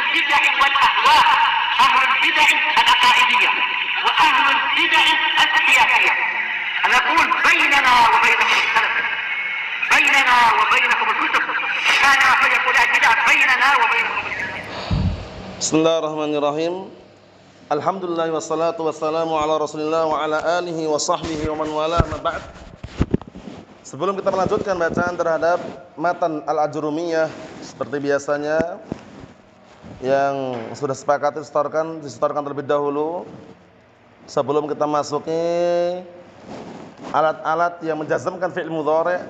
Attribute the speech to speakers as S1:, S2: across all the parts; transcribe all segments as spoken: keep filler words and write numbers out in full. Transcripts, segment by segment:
S1: البدع والأهواء، أهل البدع العقائدية وأهل البدع السياسية. أنا أقول بيننا وبينكم السلف، بيننا وبينكم الكتب، كان فيقول البدع بيننا وبينكم السلف.
S2: Bismillahirrahmanirrahim. Alhamdulillah wassalatu wassalamu ala Rasulillah wa ala alihi wa sahbihi wa man wala ma ba'd. Sebelum kita melanjutkan bacaan terhadap matan Al-Ajurumiyah seperti biasanya yang sudah sepakat disetorkan, disetorkan terlebih dahulu sebelum kita masuki alat-alat yang menjazmkan fi'il mudhari',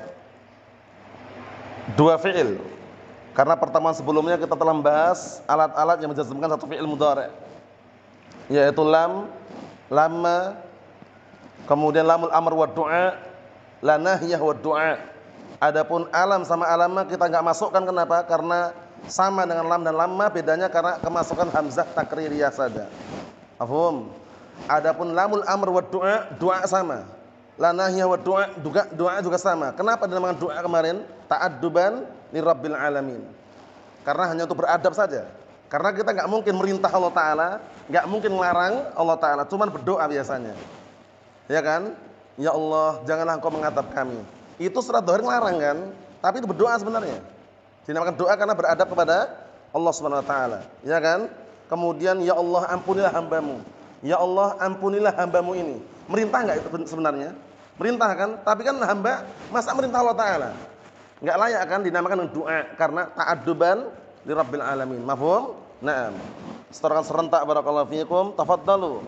S2: dua fi'il. Karena pertemuan sebelumnya kita telah membahas alat-alat yang menjazmkan satu fi'il mudhari', yaitu lam, lamma, kemudian lamul amr wa du'a, la nahyah wa du'a. Adapun alam sama alamma kita enggak masukkan, kenapa? Karena sama dengan lam dan lamma, bedanya karena kemasukan hamzah takririyah saja. Paham? Adapun lamul amr wa du'a, du'a sama. La nahyah wa du'a, juga doa juga sama. Kenapa dinamakan doa kemarin? Ta'adduban li rabbil alamin. Karena hanya untuk beradab saja. Karena kita enggak mungkin merintah Allah Ta'ala, enggak mungkin melarang Allah Ta'ala, cuman berdoa biasanya. Ya kan? Ya Allah, janganlah Engkau mengadab kami. Itu surat Dhahir ngelarang kan? Tapi itu berdoa sebenarnya. Dinamakan doa karena beradab kepada Allah Subhanahu wa taala. Ya kan? Kemudian ya Allah ampunilah hambamu. Ya Allah ampunilah hambamu ini. Merintah enggak itu sebenarnya? Merintah kan? Tapi kan hamba masa merintah Allah Ta'ala? Enggak layak kan dinamakan doa karena ta'adduban li rabbil alamin. Mafhum? Naam. Setorkan serentak barakallahu fiikum. Tafaddalu.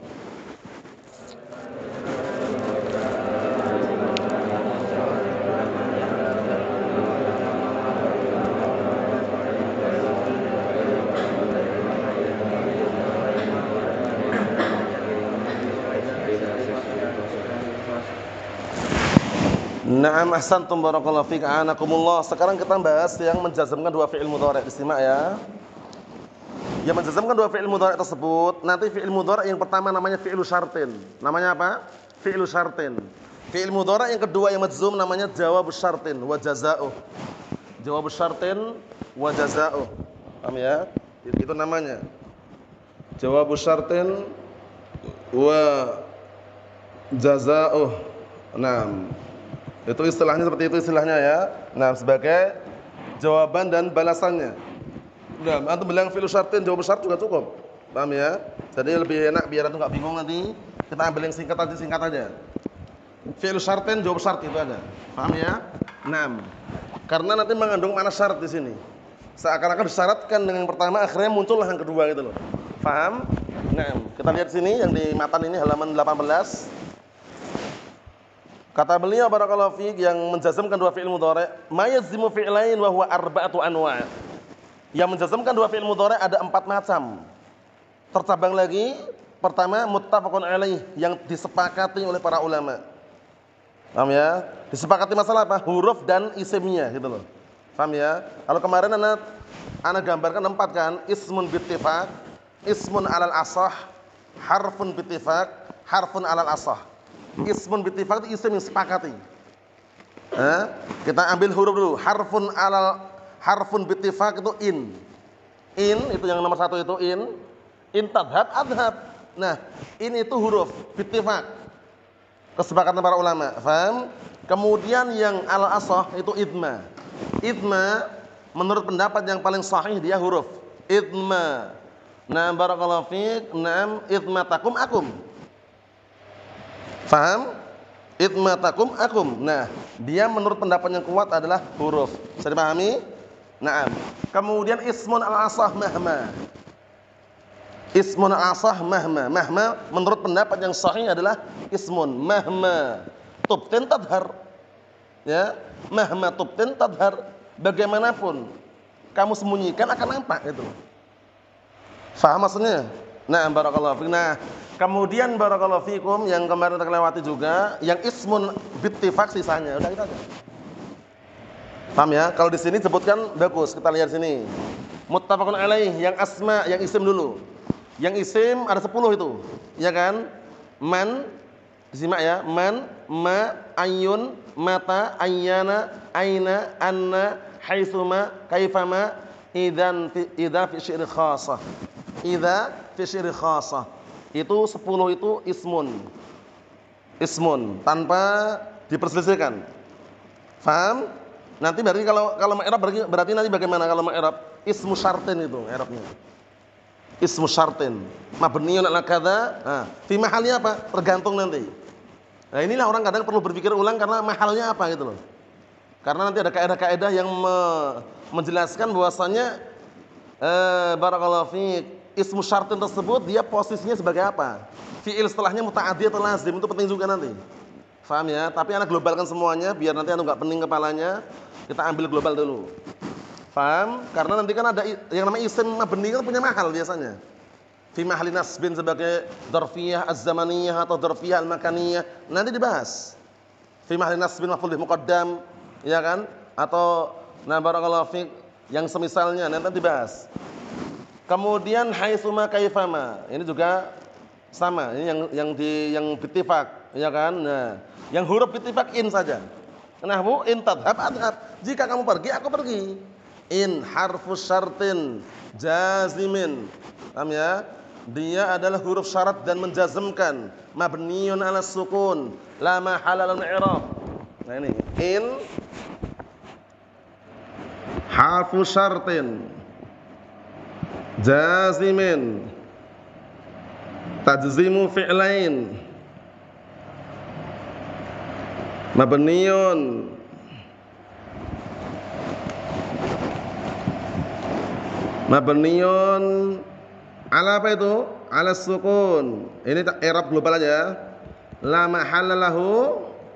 S2: Na'am ahsantum barakallahu fiik a'anakumullah. Sekarang kita bahas yang menjazmkan dua fi'il mudhari'. Disimak ya. Yang menjazmkan dua fi'il mudhari' tersebut, nanti fi'il mudhari' yang pertama namanya fi'lu syartin. Namanya apa? Fi'lu syartin. Fi'il mudhari' yang kedua yang majzum namanya jawabus syartin wa jazaa'uh. Jawabus syartin wa jazaa'uh. Paham ya? Itu namanya. Jawabus syartin wa jazaa'uh. Naam. Itu istilahnya seperti itu istilahnya ya. Nah, sebagai jawaban dan balasannya. Nah, antum bilang fi'il syartin jawab syarat juga cukup. Paham ya? Jadi lebih enak biar antum enggak bingung nanti. Kita ambil yang singkat aja, singkat aja. Fi'il syartin jawab syarat itu ada. Paham ya? Naam. Karena nanti mengandung makna syarat di sini. Seakan-akan disyaratkan dengan yang pertama, akhirnya muncullah yang kedua gitu loh. Paham? Naam. Kita lihat sini yang di matan ini halaman delapan belas. Kata beliau barakallahu fiik yang menjazmkan dua fi'il mudhari', ma yazmu fi'lain wa huwa arba'atu anwa'. Yang menjazmkan dua fi'il mudhari' ada empat macam. Tercabang lagi, pertama muttafaqun alaih, yang disepakati oleh para ulama. Paham ya? Disepakati masalah apa? Huruf dan isimnya gitu loh. Paham ya? Kalau kemarin anak anak gambarkan empat kan, ismun bittifaq, ismun alal asah, harfun bittifaq, harfun alal asah. Ismun bittifaq itu isim yang sepakati. Eh, kita ambil huruf dulu. Harfun alal harfun bittifaq itu in. In itu yang nomor satu itu in. In tadhab adhab. Nah, in itu huruf bittifaq. Kesepakatan para ulama. Paham? Kemudian yang alal asah itu idma. Idma menurut pendapat yang paling sahih dia huruf idma. Nah, barakallahu fiik. Naam idmatakum akum. Faham? Idmatakum akum. Nah, dia menurut pendapat yang kuat adalah huruf. Bisa dipahami? Naam. Kemudian ismun al-asah mahma. Ismun al-asah mahma. Mahma menurut pendapat yang sahih adalah ismun mahma tubtin tadhar. Ya, mahma tubtin tadhar. Bagaimanapun kamu sembunyikan akan nampak itu. Faham maksudnya? Nah, barakallahu fiik. Nah, kemudian barakallahu fikum yang kemarin kita lewati juga yang ismun bittifaq sisanya. Udah kita aja. Paham ya? Kalau di sini sebutkan bagus, kita lihat sini. Muttafaqun alaih yang asma, yang isim dulu. Yang isim ada sepuluh itu. Ya kan? Man, disimak ya. Man, ma, ayun, mata, ayyana, aina, anna, haitsuma, kaifama, Idzan fi idza fi syi'ri khassah. Idza fi syi'ri khassah. Itu sepuluh itu ismun. Ismun tanpa diperselisihkan. Faham? Nanti berarti kalau kalau i'rab berarti, berarti nanti bagaimana kalau i'rab? Ismu syartin itu i'rabnya. Ismu syartin. Mabniun ala kadza. Nah, fi mahalnya apa? Tergantung nanti. Nah, inilah orang kadang perlu berpikir ulang karena mahalnya apa gitu loh. Karena nanti ada kaidah-kaidah yang me menjelaskan bahwasanya eh barakallahu fiik, ismu syartin tersebut dia posisinya sebagai apa? Fiil setelahnya muta'addi atau lazim, itu penting juga nanti. Paham ya? Tapi anak globalkan semuanya biar nanti anu enggak pening kepalanya. Kita ambil global dulu. Paham? Karena nanti kan ada yang namanya isim mabni kan punya mahal biasanya. Fi mahali nasbin sebagai dzarfiyah az-zamaniyah atau dzarfiyah al-makaniyah, nanti dibahas. Fi mahali nasbin maf'ul bih muqaddam, ya kan? Atau na barakallahu fiik yang semisalnya nanti dibahas. Kemudian haitsuma kaifama, ini juga sama, ini yang yang di yang bittifaq, ya kan? Nah, yang huruf bittifaq in saja. Nahwu in tadhhab adhab. Jika kamu pergi, aku pergi. In harfu syartin jazimin. Paham ya? Dia adalah huruf syarat dan menjazmkan, mabniun 'ala sukun, la mahala lahu i'rab. Nah ini, in harfu syartin jazimin tajzimu fi'lain mabniun mabniun ala apa itu? Ala sukun. Ini i'rab global aja. La mahalla lahu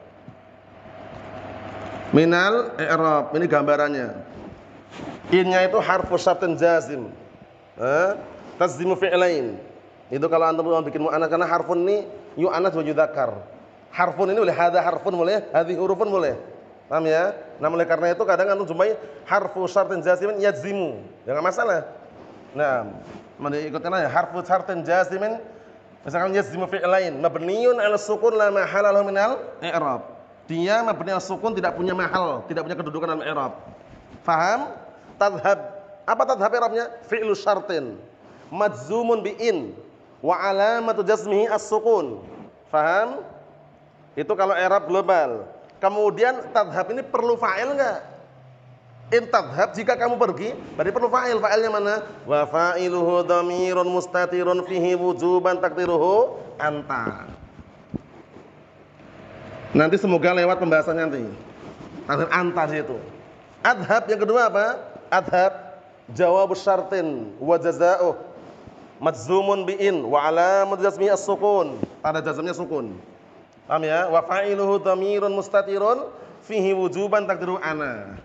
S2: minal i'rab. Ini gambarannya. Innya itu harfu syartin jazim. Eh? Tazdimu fi'lain. Itu kalau antum mau bikin mu'annas, karena harfun ini yu'annas wa yudzakkar. Harfun ini boleh hadza harfun boleh, hadhi hurufun boleh. Paham ya? Nah, oleh karena itu kadang antum jumpai harfu syartin jazimin yadzimu. Ya enggak masalah. Nah, mari ikutkan aja harfu syartin jazimin misalkan yadzimu fi'lain mabniun 'ala sukun la mahala lahu minal i'rab. Dia mabni 'ala sukun, tidak punya mahal, tidak punya kedudukan dalam i'rab. Faham? Tadhhab. Apa tadhhab i'rabnya? Fi'lu syartin majzumun bi in wa 'alamatu jazmihi as-sukun. Faham? Itu kalau i'rab global. Kemudian tadhhab ini perlu fa'il enggak? In tadhhab, jika kamu pergi, berarti perlu fa'il. Fa'ilnya mana? Wa fa'iluhu dhamirun mustatirun fihi wujuban takdiruhu anta. Nanti semoga lewat pembahasannya nanti. Takdir anta di situ. Adhab yang kedua apa? Adhab jawabus syartin wa jazaa'uh majzumun bi in wa 'alamatu jazmihi as-sukun. Tanda jazmnya sukun. Paham ya? Wa fa'iluhu dhamirun mustatirun fihi wujuban takdiruhu ana.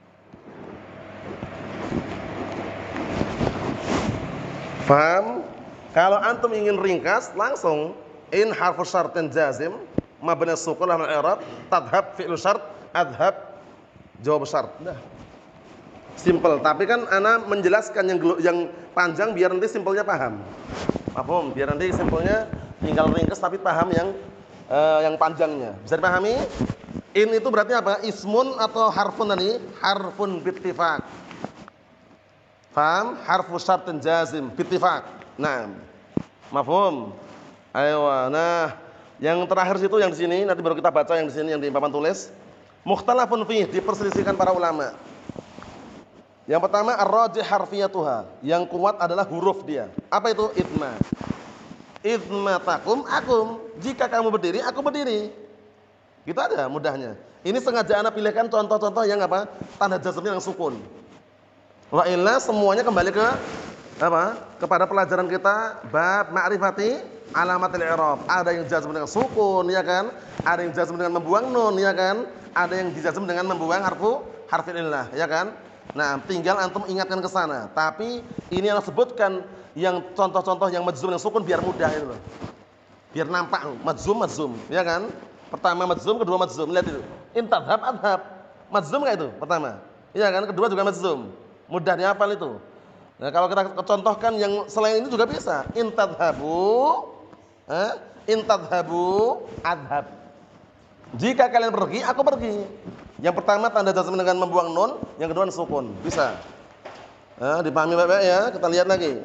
S2: Paham? Kalau antum ingin ringkas, langsung in harfu syartin jazim mabni sukun lahu i'rab, tadhhab fi'lu syart, adhab jawab syart. Dah. Simple, tapi kan ana menjelaskan yang yang panjang biar nanti simpelnya paham. Paham? Biar nanti simpelnya tinggal ringkas tapi paham yang uh, yang panjangnya. Bisa dipahami? In itu berarti apa? Ismun atau harfun tadi? Harfun bittifaq. Faham? Harfu syartin jazim bittifaq. Nah, mafhum? Ayo, nah, yang terakhir situ yang di sini nanti baru kita baca yang di sini yang di papan tulis. Mukhtalafun fiih, diperselisihkan para ulama. Yang pertama ar-rajih harfiyatuha, yang kuat adalah huruf dia. Apa itu? Idma. Idma takum akum. Jika kamu berdiri, aku berdiri. Gitu aja mudahnya. Ini sengaja ana pilihkan contoh-contoh yang apa? Tanda jazmnya yang sukun. Wa illa semuanya kembali ke apa? Kepada pelajaran kita bab ma'rifati alamatil i'rab. Ada yang jazm dengan sukun, ya kan? Ada yang jazm dengan membuang nun, ya kan? Ada yang dijazm dengan membuang harfu harfil illah, ya kan? Nah, tinggal antum ingatkan ke sana. Tapi ini yang sebutkan yang contoh-contoh yang majzum dengan sukun biar mudah itu loh. Biar nampak majzum majzum, ya kan? Pertama majzum, kedua majzum. Lihat itu. In tadhhab adhab. Majzum enggak itu? Pertama. Iya kan? Kedua juga majzum. Mudah dihafal itu. Nah, kalau kita contohkan yang selain ini juga bisa. In tadhhabu, eh? In tadhhabu adhab. Jika kalian pergi, aku pergi. Yang pertama tanda jazm dengan membuang nun, yang kedua sukun. Bisa. Nah, dipahami baik-baik ya. Kita lihat lagi.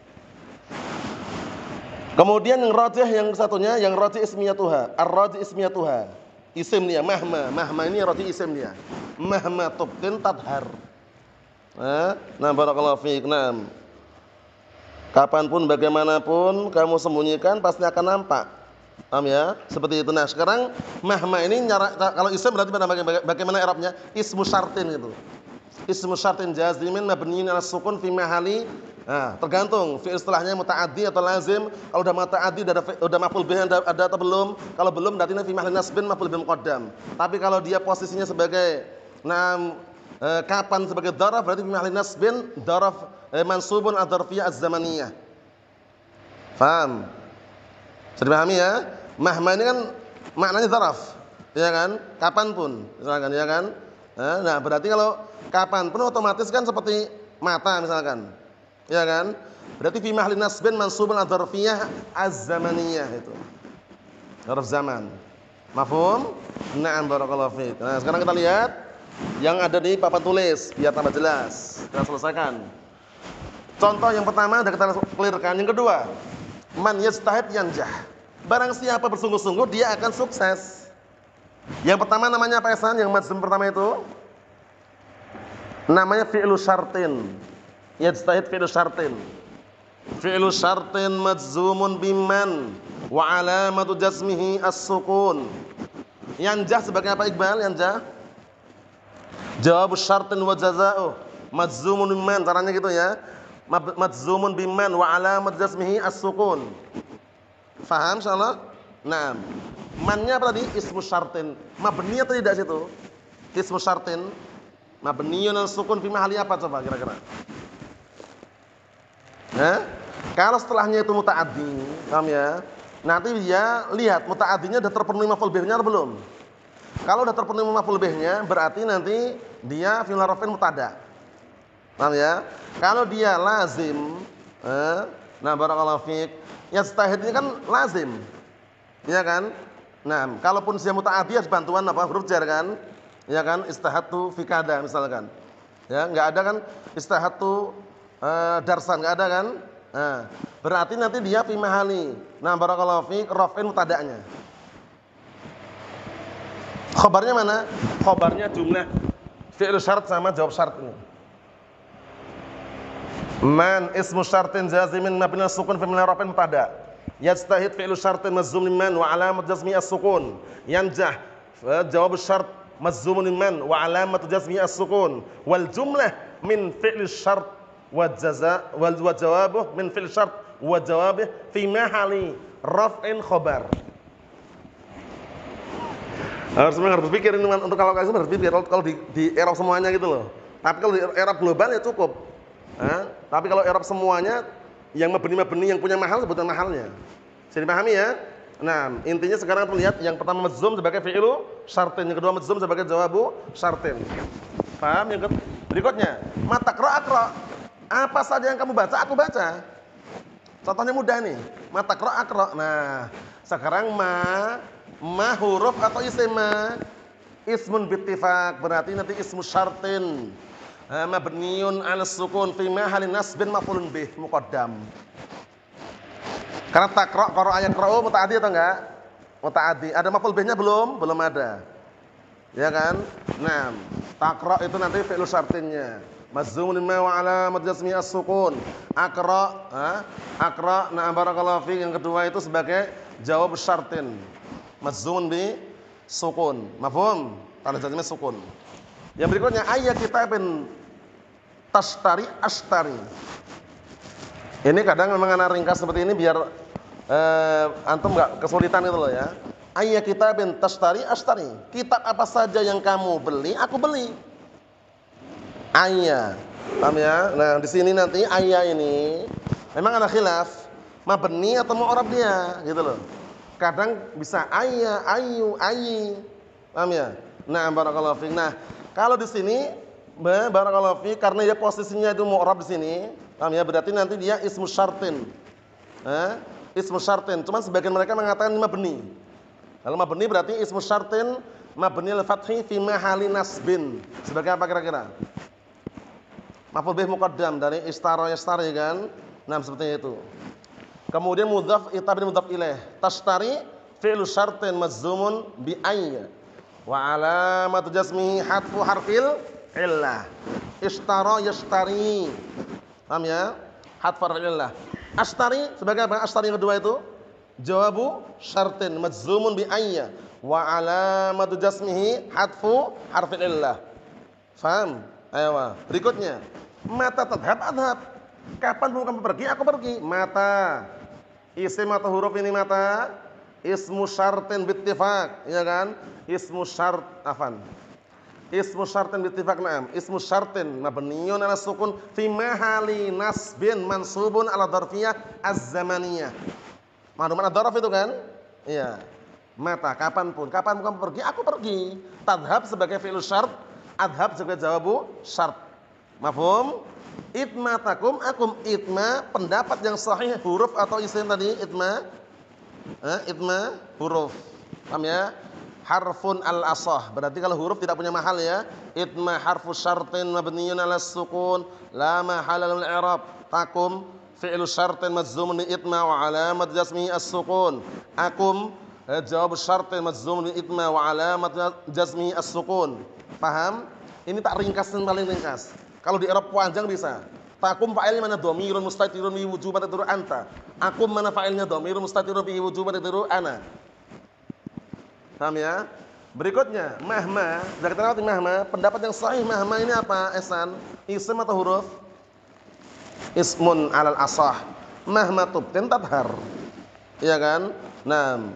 S2: Kemudian yang rajih yang satunya, yang rajih ismiyatuha, ar-rajih ismiyatuha. Isim dia mahma, mahma ini rajih isim dia. Mahma tubtin tadhar. Nah, nah barakallahu fiik. Naam. Kapanpun bagaimanapun kamu sembunyikan pasti akan nampak. Paham ya? Seperti itu. Nah, sekarang mahma ini nyara, kalau isim berarti bagaimana i'rabnya? Ismu syartin gitu. Ismu syartin jazimin mabniyin 'ala sukun fi mahali. Nah, tergantung fi'il istilahnya muta'addi atau lazim. Kalau udah muta'addi udah udah maf'ul bih ada, ada atau belum? Kalau belum berarti fi mahali nasbin maf'ul bih muqaddam. Tapi kalau dia posisinya sebagai nam eh, kapan sebagai dzaraf berarti fi mahali nasbin dzaraf eh, mansubun adzarfiyah az-zamaniyah. Paham? Sudah dipahami ya? Mahma ini kan maknanya dzaraf, ya kan? Kapanpun, misalkan ya kan? Nah, berarti kalau kapanpun otomatis kan seperti mata misalkan. Ya kan? Berarti fi mahli nasbin mansubun adzarfiyah az-zamaniyah itu. Dzaraf zaman. Mafhum? Na'am barakallahu fiik. Nah, sekarang kita lihat yang ada di papan tulis biar tambah jelas. Kita selesaikan. Contoh yang pertama sudah kita clearkan. Yang kedua, man yajtahid yanjah. Barang siapa bersungguh-sungguh dia akan sukses. Yang pertama namanya apa Ihsan? Yang majzum pertama itu namanya fi'lu syartin. Yajtahid fi'lu syartin. Fi'lu syartin majzumun biman wa alamatu jazmihi as-sukun. Yanjah sebagai apa Iqbal? Yanjah jawab syartin wa jazaa'uh majzumun biman, caranya gitu ya. Majzumun biman wa alamatu jazmihi as-sukun. Faham insyaallah? Naam. Mannya apa tadi? Ismu syartin. Mabni atau tidak situ? Ismu syartin mabniyun as-sukun fi mahali apa coba kira-kira? Nah, kalau setelahnya itu muta'addi, paham ya? Nanti dia lihat muta'addinya sudah terpenuhi maf'ul bihnya atau belum. Kalau sudah terpenuhi maf'ul bihnya, berarti nanti dia fi'il raf'in mutada. Paham ya? Kalau dia lazim, eh, nah barakallahu fiik, yastahid ini kan lazim. Ya kan? Nah, kalaupun dia muta'addi harus bantuan apa? Huruf jar kan? Ya kan? Istahadtu fi kada misalkan. Ya, enggak ada kan istahadtu Uh, darsan nggak ada kan? Nah, berarti nanti dia fi mahali. Nah, barakallahu fiik raf'in mutada'nya. Khabarnya mana? Khabarnya jumlah fi'il syarat sama jawab syarat ini. Man ismu syartin jazimin mabni as-sukun fi mahali raf'in mutada'. Yajtahid fi'il syartin majzum man wa alamat jazmi as-sukun. Yanjah jawab syarat majzumun man wa alamat jazmi as-sukun. Wal jumlah min fi'il syart wa jaza wal jawabuh min fil syart wa jawabih fi mahali raf'in khabar. Harus harus pikir ini untuk kalau kamu harus pikir kalau di di i'rab semuanya gitu loh. Tapi kalau di i'rab global ya cukup. Nah, tapi kalau i'rab semuanya yang mabni-mabni yang punya mahal sebutan mahalnya. Bisa dipahami ya? Nah, intinya sekarang kita lihat yang pertama majzum sebagai fi'lu syartin, yang kedua majzum sebagai jawabu syartin. Paham? Yang berikutnya, mata qra aqra. Apa saja yang kamu baca, aku baca. Contohnya mudah nih. Mata qra aqra. Nah, sekarang ma, ma huruf atau isim ma? Ismun bittifaq, berarti nanti ismu syartin. Mabniun 'ala sukun fi mahali nasbin maf'ulun bih muqaddam. Karena taqra qara ayat qra'u muta'addi atau enggak? Muta'addi. Ada maf'ul bihnya belum? Belum ada. Ya kan? Nah, taqra itu nanti fi'lu syartinnya. Mazzumun ma wa alamat jazmi as-sukun. Aqra, ha? Aqra, na barakallahu fiik yang kedua itu sebagai jawab syartin. Mazzumun bi sukun. Mafhum? Tanda jazmnya sukun. Yang berikutnya ayat kitabin tashtari ashtari. Ini kadang memang anak ringkas seperti ini biar eh, antum enggak kesulitan gitu loh ya. Ayat kitabin tashtari ashtari. Kitab apa saja yang kamu beli, aku beli. Ayya, paham ya? Nah, di sini nanti ayya ini memang ada khilaf, mabni atau mu'rab dia, gitu loh. Kadang bisa ayya, ayu, ayi. Paham ya? Nah, barakallahu fiik. Nah, kalau di sini barakallahu fiik karena dia posisinya itu mu'rab di sini, paham ya? Berarti nanti dia ismu syartin. Eh? Ismu syartin. Cuman sebagian mereka mengatakan mabni. Kalau mabni berarti ismu syartin mabni al-fathi fi mahali nasbin. Sebagai apa kira-kira? Maf'ul bih muqaddam dari istara yastari kan. Nah, seperti itu. Kemudian mudhaf itabin mudhaf ilaih. Tashtari fi'lu syartin majzumun bi ayya. Wa alamatu jazmihi hadfu harfil illah. Ishtara yashtari. Paham ya? Hadfu harfil illah. Ashtari sebagai apa? Ashtari yang kedua itu jawabu syartin majzumun bi ayya wa alamatu jazmihi hadfu harfil illah. Faham? Ayo. Berikutnya, mata tadhhab adhab. Kapan kamu pergi? Aku pergi. Mata. Isim atau huruf ini mata? Ismu syartin bittifaq, ya kan? Ismu syart afan. Ismu syartin bittifaq, na'am. Ismu syartin mabniyun 'ala sukun fi mahali nasbin mansubun 'ala dzarfiyah az-zamaniyah. Mahdu mana dzaraf itu kan? Iya. Mata, kapan pun. Kapan kamu pergi? Aku pergi. Tadhhab sebagai fi'il syart, adhab sebagai jawabu syart. Mafhum? Itma takum akum. Itma pendapat yang sahih huruf atau isim tadi itma. Eh, itma huruf. Paham ya? Harfun al-asah. Berarti kalau huruf tidak punya mahal ya. Itma harfu syartin mabniyun 'ala sukun la mahala lil i'rab. Takum fi'lu syartin majzumun bi itma wa 'alamat jazmihi as-sukun. Akum eh, jawab syartin majzumun bi itma wa 'alamat jazmihi as-sukun. Paham? Ini tak ringkasin paling ringkas. Kalau di i'rab panjang bisa. Takum fa'ilnya mana dhamirun mustatirun bi wujuban tadru anta. Akum mana fa'ilnya dhamirun mustatirun bi wujuban tadru ana. Paham ya? Berikutnya, mahma. Sudah kita lewati mahma. Pendapat yang sahih mahma ini apa? Esan, isim atau huruf? Ismun 'alal asah. Mahma tubtin tadhar. Iya kan? Nah.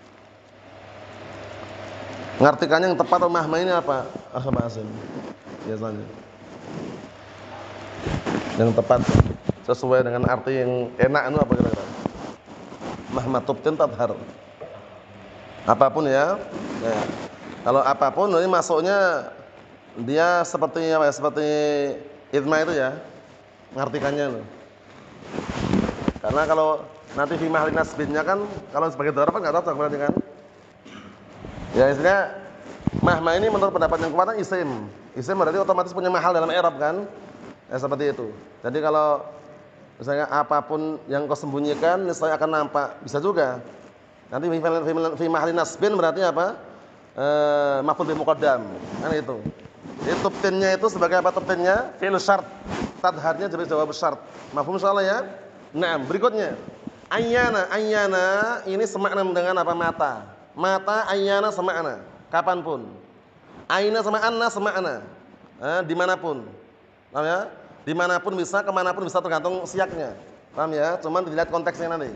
S2: Ngartikannya yang tepat mahma ini apa? Ah, Bahasin. Biasanya. Yang tepat sesuai dengan arti yang enak itu apa kira-kira? Mahma tubtin tadhar. Apapun ya, ya. Kalau apapun ini masuknya dia seperti apa ya? Seperti idma itu ya, mengartikannya loh. Karena kalau nanti fi mahli nasbinnya kan kalau sebagai dzaraf kan enggak cocok berarti kan. Ya istilahnya mahma ini menurut pendapat yang kuat isim. Isim berarti otomatis punya mahal dalam i'rab kan? Ya seperti itu. Jadi kalau misalnya apapun yang kau sembunyikan niscaya akan nampak, bisa juga. Nanti fi mahli nasbin berarti apa? E, maf'ul bih muqaddam. Kan itu. Jadi tubtinnya itu sebagai apa tubtinnya? Fi'il syart. Tadharnya jadi jawab syart. Mafhum insyaallah ya? Nah, berikutnya. Ayyana, ayyana ini semakna dengan apa? Mata. Mata ayyana semakna. Kapanpun. Aina sama anna semakna. Eh, dimanapun. Paham ya? Dimanapun bisa, kemanapun bisa tergantung siaknya. Paham ya? Cuman dilihat konteksnya nanti.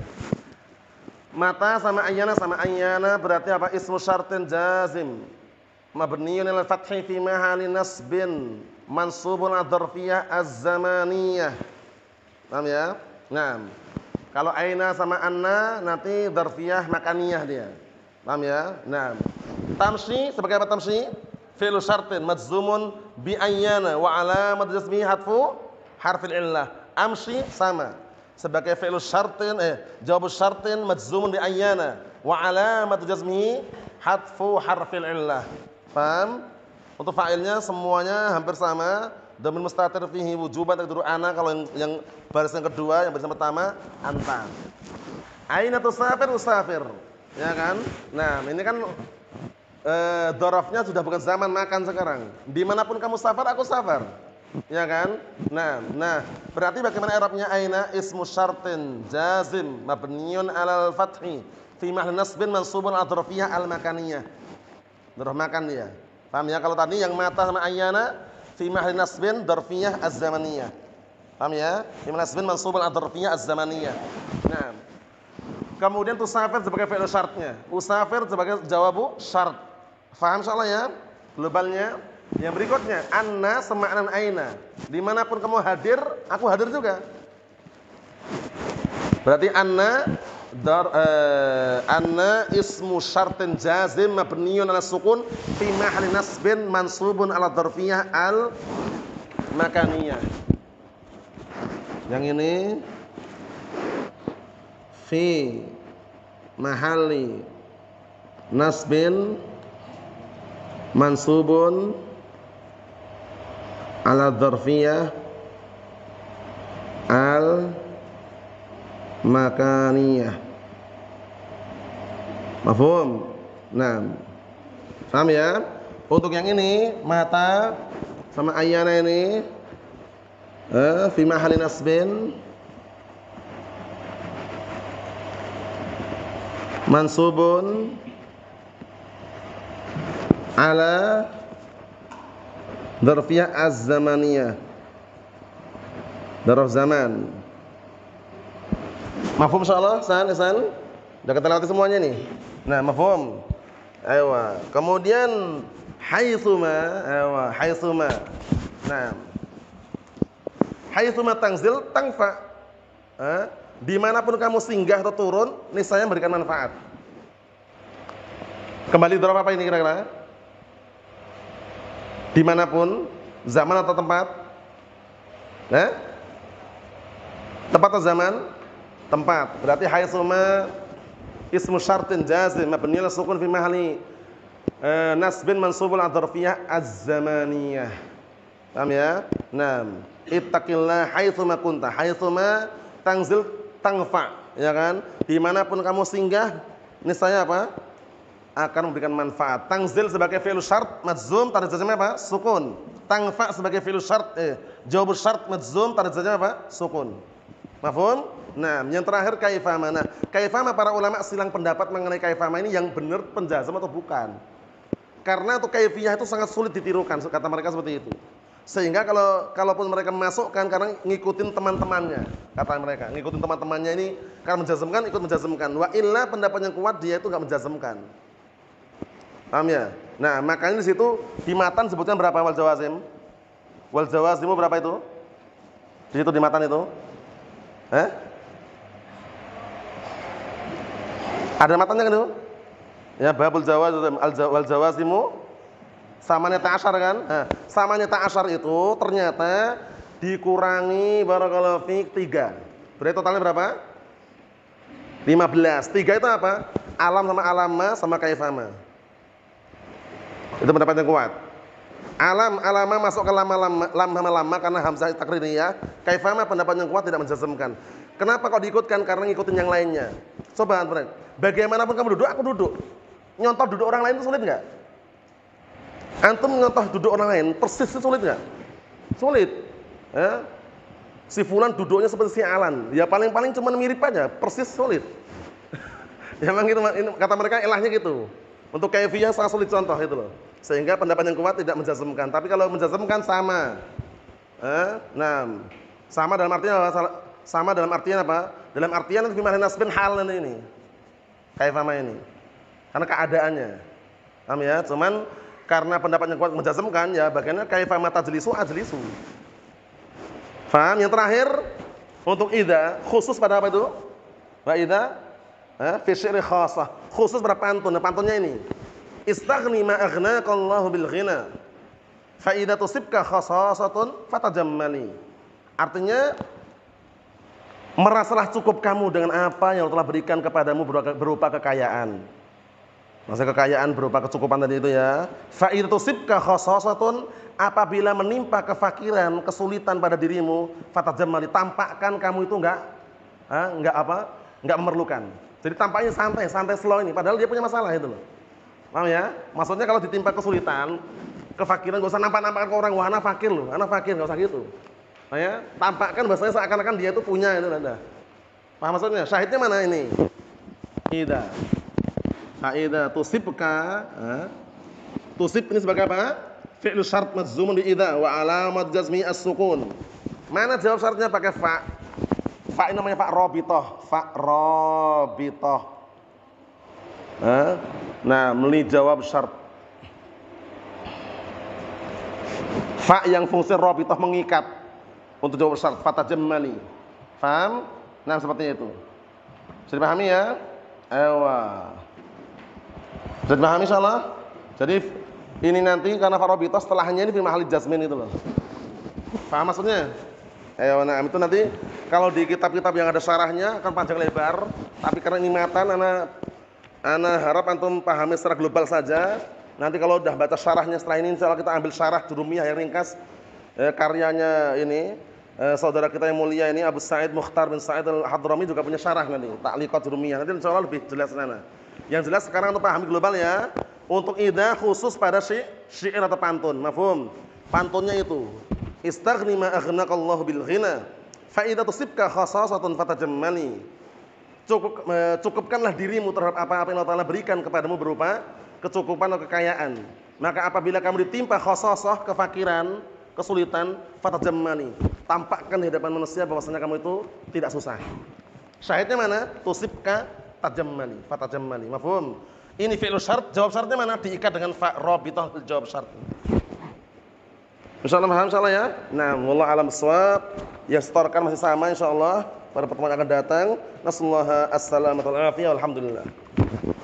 S2: Mata sama ayyana sama ayyana berarti apa? Ismu syartin jazim. Mabniyun 'alal fathi fi mahali nasbin mansubun 'ala dzarfiyah az-zamaniyah. Paham ya? Nah. Kalau aina sama anna nanti dzarfiyah makaniyah dia. Paham ya? Nah. Tamshi sebagai apa tamshi? Fi'lu syartin majzumun bi ayyana wa 'alamat jazmihi hadfu harfil illah. Amshi sama sebagai fi'lu syartin eh jawab syartin majzumun bi ayyana wa 'alamat jazmihi hadfu harfil illah. Paham? Untuk fa'ilnya semuanya hampir sama. Dhamir mustatir fihi wujuban taqdiru ana kalau yang, yang baris yang kedua, yang baris yang pertama anta. Aina tusafir usafir. Ya kan? Nah, ini kan eh, dorofnya sudah bukan zaman makan sekarang. Dimanapun kamu safar, aku safar. Ya kan? Nah, nah, berarti bagaimana i'rabnya aina ismu syartin jazim mabniyun 'alal fathi fi mahli nasbin mansubun 'ala dzarfiyah al-makaniyah. Dzarf makan dia. Paham ya? Kalau tadi yang mata sama ayyana fi mahli nasbin dzarfiyah az-zamaniyah. Paham ya? Fi mahli nasbin mansubun 'ala dzarfiyah az-zamaniyah. Nah. Kemudian tusafir sebagai fi'il syartnya, usafir sebagai jawabu syart. Faham insyaallah ya? Globalnya. Yang berikutnya, anna semakna aina. Dimanapun kamu hadir, aku hadir juga. Berarti anna dar eh, anna ismu syartin jazim mabniyun 'ala sukun fi mahli nasbin mansubun 'ala dzarfiyah al makaniyah. Yang ini fi mahali nasbin mansubun 'ala dzarfiyah al makaniyah. Mafhum? Nah, paham ya? Untuk yang ini mata sama ayyana ini eh, fi mahalli nasbin mansubun ala dzarfiyah az-zamaniyah, dzarf zaman. Mafhum insyaallah? San, san. Sudah kita lewati semuanya nih. Nah, mafhum. Aywa. Kemudian haitsuma, aywa, haitsuma. Nah. Haitsuma tangzil tangfa. Eh, dimanapun kamu singgah atau turun, niscaya memberikan manfaat. Kembali dzarf apa ini kira-kira? Dimanapun, zaman atau tempat? Nah, tempat atau zaman? Tempat. Berarti haitsuma ismu syartin jazim mabni ala sukun fi mahalli eh, nasbin mansubun ala dzarfiyah az-zamaniyah. Paham ya? Naam. Ittaqillah haitsuma kunta. Haitsuma tangzil tangfa, ya kan? Dimanapun kamu singgah, niscaya apa? Akan memberikan manfaat. Tangzil sebagai fi'il syart majzum, tanda jazmnya apa? Sukun. Tangfa sebagai fi'il syart eh jawab syart majzum, tanda jazmnya apa? Sukun. Mafhum? Nah, yang terakhir kaifama. Nah, kaifama para ulama silang pendapat mengenai kaifama ini yang benar penjazam atau bukan. Karena untuk kaifiyah itu sangat sulit ditirukan, kata mereka seperti itu. Sehingga kalau kalaupun mereka memasukkan karena ngikutin teman-temannya, kata mereka, ngikutin teman-temannya ini kalau menjazmkan ikut menjazmkan. Wa illa pendapat yang kuat dia itu enggak menjazmkan. Paham ya? Nah, makanya di situ di matan sebutnya berapa wal jawazim? Wal jawazimu berapa itu? Di situ di matan itu? Eh? Ada matanya kan itu? Ya, babul jawaz al jawazimu samanya ta'asyar kan? Nah, samanya ta'asyar itu ternyata dikurangi barakallahu fiik tiga. Berarti totalnya berapa? lima belas. tiga itu apa? Alam sama alama sama kaifama. Itu pendapat yang kuat. Alam alama masuk ke lama lama lama lama karena hamzah takririyah. Kaifama pendapat yang kuat tidak menjazmkan. Kenapa kok diikutkan? Karena ngikutin yang lainnya. Coba antum. Bagaimanapun kamu duduk, aku duduk. Nyontoh duduk orang lain itu sulit enggak? Antum nyontoh duduk orang lain persis itu sulit enggak? Sulit. Eh? Si fulan duduknya seperti si Alan. Ya paling-paling cuma mirip aja, persis sulit. Ya memang itu kata mereka ilahnya gitu. Untuk kaifiyah sangat sulit contoh itu loh. Sehingga pendapat yang kuat tidak menjazmkan. Tapi kalau menjazmkan sama. Eh? Nah, sama dalam artian apa? Sama dalam artian apa? Dalam artian fi mahalli nasbin hal ini. Kaifama ini. Karena keadaannya. Paham ya? Cuman karena pendapat yang kuat menjazmkan ya bagiannya kaifama tajlisu ajlisu. Paham? Yang terakhir untuk idza khusus pada apa itu? Wa idza eh fi syi'ri khassah. Khusus pada pantun. Nah, pantunnya ini. Istaghni ma aghnaqallahu bil ghina. Fa idza tusibka khassasatun fatajammali. Artinya merasalah cukup kamu dengan apa yang Allah telah berikan kepadamu berupa kekayaan. Maksudnya kekayaan berupa kecukupan tadi itu ya. Fa idza tusibka khassasatun, apabila menimpa kefakiran, kesulitan pada dirimu, fatajammali, tampakkan kamu itu enggak ha, enggak apa? Enggak memerlukan. Jadi tampaknya santai, santai slow ini padahal dia punya masalah itu loh. Paham ya? Maksudnya kalau ditimpa kesulitan, kefakiran enggak usah nampak-nampakkan ke orang, wah ana fakir loh, ana fakir, enggak usah gitu. Nah ya, tampakkan bahasanya seakan-akan dia itu punya itu ada. Paham maksudnya? Syahidnya mana ini? Idza. Idza tusibka, eh? Tusib ini sebagai apa? Fi'lu syart majzumun bi idza wa alamat jazmi as-sukun. Mana jawab syaratnya pakai fa? Fa ini namanya fa rabithah, fa rabithah. Eh? Nah, meli jawab syarat. Fa yang fungsi rabithah mengikat. Untuk jawab syarat fatajammali. Paham? Nah, seperti itu. Bisa dipahami ya? Ewa. Bisa dipahami insyaallah? Jadi ini nanti karena farabita setelahnya ini fi mahalli jazmin itu loh. Paham maksudnya? Ewa, nah itu nanti kalau di kitab-kitab yang ada syarahnya akan panjang lebar, tapi karena ini matan ana ana harap antum pahami secara global saja. Nanti kalau udah baca syarahnya setelah ini insyaallah kita ambil syarah Jurumiyah yang ringkas. Eh, karyanya ini eh, saudara kita yang mulia ini Abu Sa'id Mukhtar bin Sa'id Al-Hadrami juga punya syarah nanti, Ta'liqat Jurumiyah. Nanti insyaallah lebih jelas sana. Yang jelas sekarang untuk pahami global ya. Untuk idah khusus pada syi syair atau pantun. Mafhum? Pantunnya itu istaghni ma aghnaqallahu bil ghina fa idza tusibka khasasatun fatajammali. Cukup eh, cukupkanlah dirimu terhadap apa-apa yang Allah Taala berikan kepadamu berupa kecukupan atau kekayaan. Maka apabila kamu ditimpa khasasah, kefakiran, kesulitan, fatajammali. Tampakkan di hadapan manusia bahwasanya kamu itu tidak susah. Syahidnya mana? Tusibka tajammali, fatajammali. Mafhum? Ini fi'il syarat, jawab syaratnya mana? Diikat dengan fa rabithah jawab syarat. Insyaallah paham insyaallah ya. Nah, wallahu alam shawab. Yang setorkan masih sama insyaallah pada pertemuan akan datang. Nasallahu as-salamata wal afiyah. Alhamdulillah.